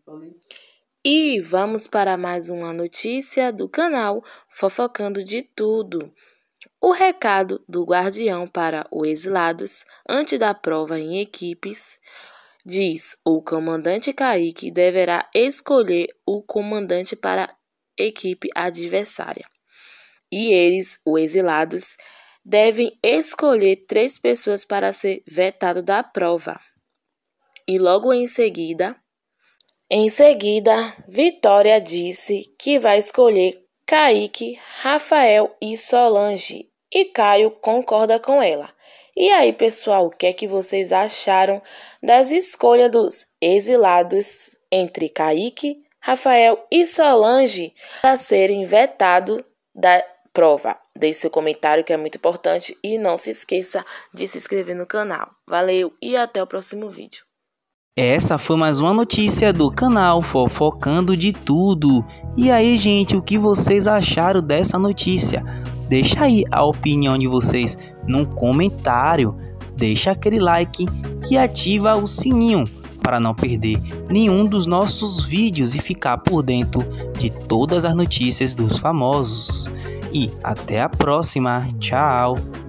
E vamos para mais uma notícia do canal Fofocando de Tudo. O recado do guardião para os exilados antes da prova em equipes diz: o comandante Kaique deverá escolher o comandante para a equipe adversária. E eles, os exilados, devem escolher 3 pessoas para ser vetado da prova. E logo em seguida, Vitória disse que vai escolher Kaique, Rafael e Solange. E Caio concorda com ela. E aí, pessoal, o que é que vocês acharam das escolhas dos exilados entre Kaique, Rafael e Solange para serem vetados da prova? Deixe seu comentário que é muito importante e não se esqueça de se inscrever no canal. Valeu e até o próximo vídeo. Essa foi mais uma notícia do canal Fofocando de Tudo. E aí, gente, o que vocês acharam dessa notícia? Deixa aí a opinião de vocês no comentário. Deixa aquele like e ativa o sininho para não perder nenhum dos nossos vídeos e ficar por dentro de todas as notícias dos famosos. E até a próxima. Tchau!